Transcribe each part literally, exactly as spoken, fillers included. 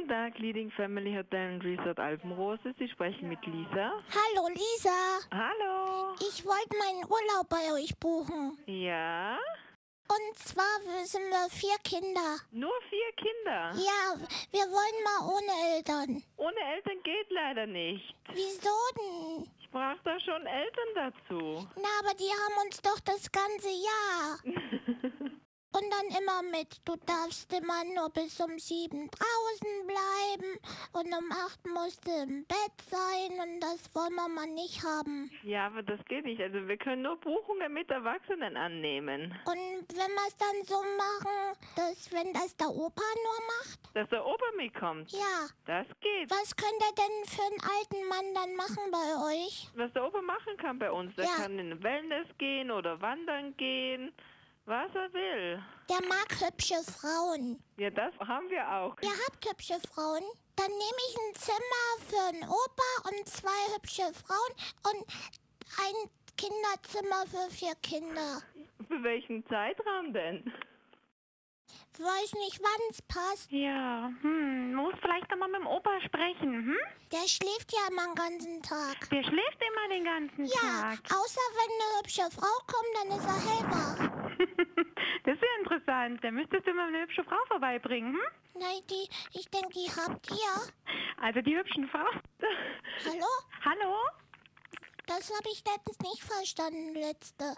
Guten Tag, Leading Family Hotel and Resort Alpenrose. Sie sprechen mit Lisa. Hallo Lisa, Hallo. ich wollte meinen Urlaub bei euch buchen. Ja? Und zwar sind wir vier Kinder. Nur vier Kinder? Ja, wir wollen mal ohne Eltern. Ohne Eltern geht leider nicht. Wieso denn? Ich brauche da schon Eltern dazu. Na, aber die haben uns doch das ganze Jahr. Und dann immer mit, du darfst immer nur bis um sieben draußen bleiben und um acht musst du im Bett sein und das wollen wir mal nicht haben. Ja, aber das geht nicht. Also wir können nur Buchungen mit Erwachsenen annehmen. Und wenn wir es dann so machen, dass wenn das der Opa nur macht? Dass der Opa mitkommt? Ja. Das geht. Was könnte er denn für einen alten Mann dann machen bei euch? Was der Opa machen kann bei uns. Der Ja. kann in den Wellness gehen oder wandern gehen. Was er will. Der mag hübsche Frauen. Ja, das haben wir auch. Ihr habt hübsche Frauen? Dann nehme ich ein Zimmer für einen Opa und zwei hübsche Frauen und ein Kinderzimmer für vier Kinder. Für welchen Zeitraum denn? Weiß nicht, wann es passt. Ja, hm, muss vielleicht einmal mit dem Opa sprechen, hm? Der schläft ja immer den ganzen Tag. Der schläft immer den ganzen Ja, Tag. außer wenn eine hübsche Frau kommt, dann ist er hellwach. Das ist ja interessant. Da müsstest du mal eine hübsche Frau vorbeibringen, hm? Nein, die, ich denke, die habt ihr. Also die hübschen Frauen. Hallo? Hallo? Das habe ich letztens nicht verstanden, letzte.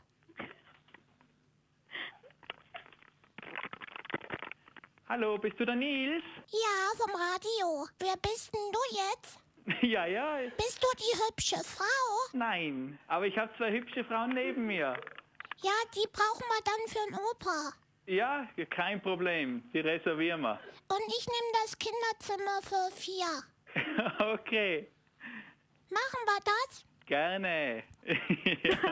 Hallo, bist du der Nils? Ja, vom Radio. Wer bist denn du jetzt? Ja, ja. Bist du die hübsche Frau? Nein, aber ich habe zwei hübsche Frauen neben mir. Ja, die brauchen wir dann für den Opa. Ja, kein Problem. Die reservieren wir. Und ich nehme das Kinderzimmer für vier. Okay, Machen wir das? gerne. Ja.